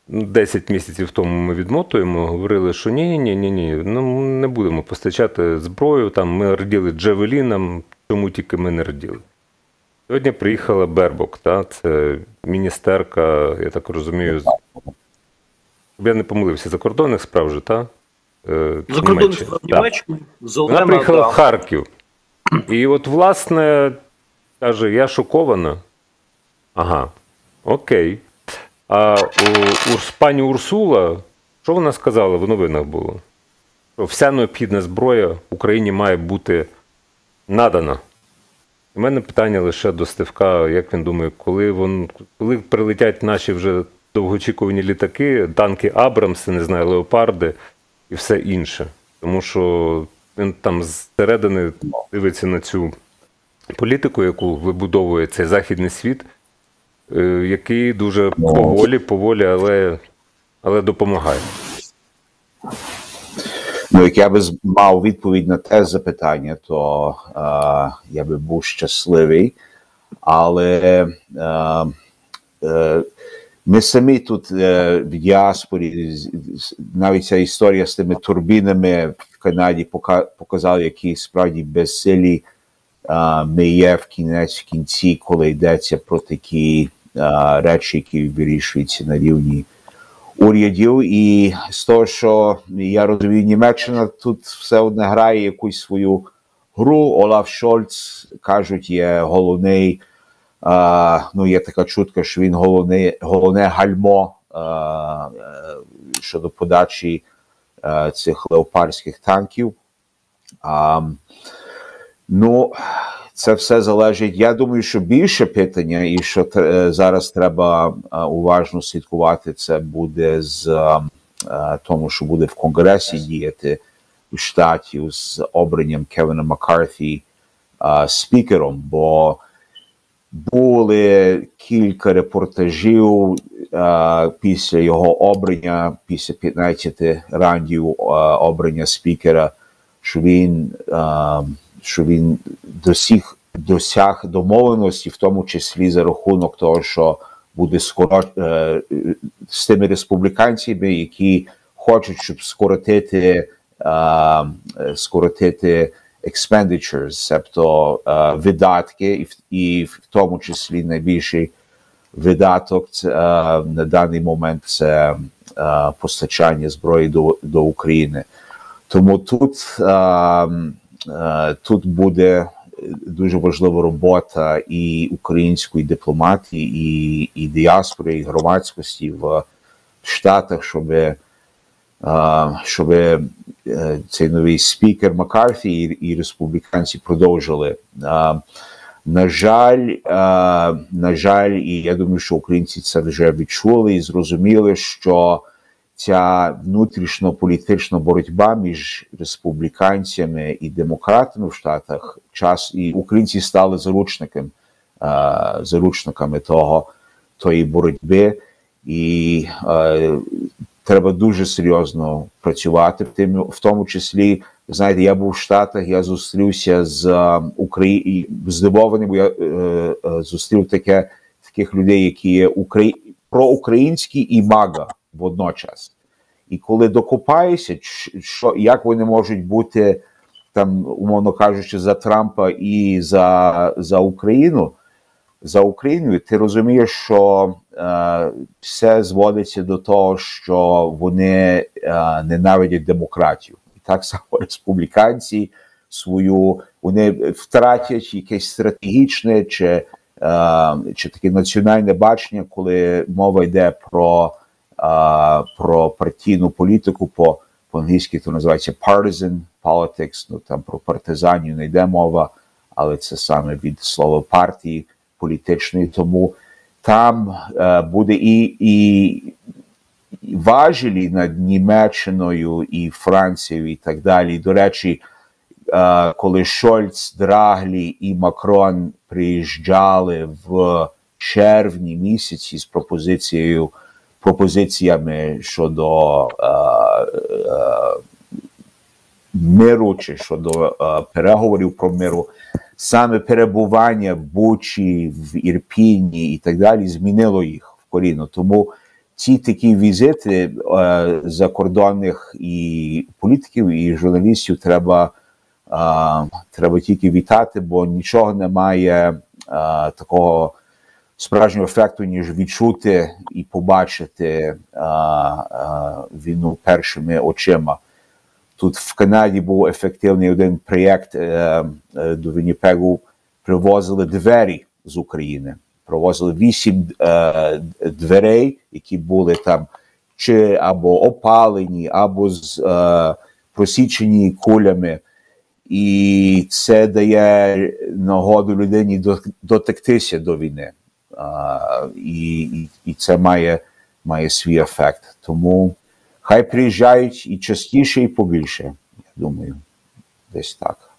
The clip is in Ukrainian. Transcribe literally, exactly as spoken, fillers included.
десять місяців тому ми відмотуємо, говорили, що ні-ні-ні, ну не будемо постачати зброю, там ми раділи Джавелінам, чому тільки ми не раділи. Сьогодні приїхала Бербок, та, це міністерка, я так розумію, я не помилився, закордонних справ же, та? Закордонних справ Німеччини. Вона приїхала в Харків. І от, власне, каже, я шокована. Ага, окей. А у, у пані Урсула, що вона сказала, в новинах було? Що вся необхідна зброя Україні має бути надана. У мене питання лише до Стевка, як він думає, коли, вон, коли прилетять наші вже довгоочікувані літаки, танки Абрамси, не знаю, Леопарди і все інше. Тому що він там зсередини дивиться на цю політику, яку вибудовує цей західний світ, який дуже поволі, поволі, але, але допомагає. Ну, як я би мав відповідь на те запитання, то е, я би був щасливий, але е, е, ми самі тут е, в діаспорі, навіть ця історія з тими турбінами в Канаді показала, які справді безсилі е, ми є в кінець в кінці, коли йдеться про такі е, речі, які вирішуються на рівні урядів. І з того, що я розумію, Німеччина тут все одно грає якусь свою гру. Олаф Шольц, кажуть, є головний, а, ну є така чутка, що він головне, головне гальмо а, щодо подачі а, цих леопардських танків. А, ну, це все залежить. Я думаю, що більше питання, і що зараз треба уважно слідкувати, це буде з тому, що буде в Конгресі діяти у штаті з обранням Кевіна Маккарті спікером, бо були кілька репортажів після його обрання, після п'ятнадцяти раундів обрання спікера, що він що він досяг, досяг домовленості, в тому числі за рахунок того, що буде скоро, е, з тими республіканцями, які хочуть, щоб скоротити, е, скоротити expenditures, тобто е, видатки, і в, і в тому числі найбільший видаток це, е, на даний момент це е, постачання зброї до, до України. Тому тут е, Тут буде дуже важлива робота і української дипломатії, і, і діаспори, і громадськості в Штатах, щоб, щоб цей новий спікер Маккарті і, і республіканці продовжили. На жаль, на жаль, і я думаю, що українці це вже відчули і зрозуміли, що ця внутрішньополітична боротьба між республіканцями і демократами в Штатах, час і українці стали заручниками, uh, заручниками того, тої боротьби, і uh, треба дуже серйозно працювати в тим, в тому числі. Знаєте, я був в Штатах, я зустрівся з uh, Украї... здивованим, бо я uh, uh, зустрів таке, таких людей, які є украї... проукраїнські і мага водночас. І коли докопаєшся, що, як вони можуть бути, там, умовно кажучи, за Трампа і за, за Україну, за Україною, ти розумієш, що е, все зводиться до того, що вони е, ненавидять демократію. І так само республіканці свою, вони втратять якесь стратегічне чи, е, чи таке національне бачення, коли мова йде про Uh, про партійну політику, по, по-англійськи це називається partisan politics, ну там про партизанів не йде мова, але це саме від слова партії політичної, тому там uh, буде і, і, і важелі над Німеччиною і Францією і так далі. До речі, uh, коли Шольц, Драглі і Макрон приїжджали в червні місяці з пропозицією пропозиціями щодо е, е, миру чи щодо е, переговорів про миру, саме перебування в Бучі, в Ірпіні і так далі змінило їх в корінно. Тому ці такі візити е, закордонних і політиків, і журналістів треба, е, треба тільки вітати, бо нічого немає е, такого справжнього ефекту, ніж відчути і побачити е, е, війну першими очима. Тут в Канаді був ефективний один проєкт, е, е, до Вінніпегу привозили двері з України. Провозили вісім е, дверей, які були там чи або опалені, або з, е, просічені кулями. І це дає нагоду людині дотектися до війни. Е, і, і, і це має, має свій ефект. Тому хай приїжджають і частіше, і побільше, я думаю, десь так.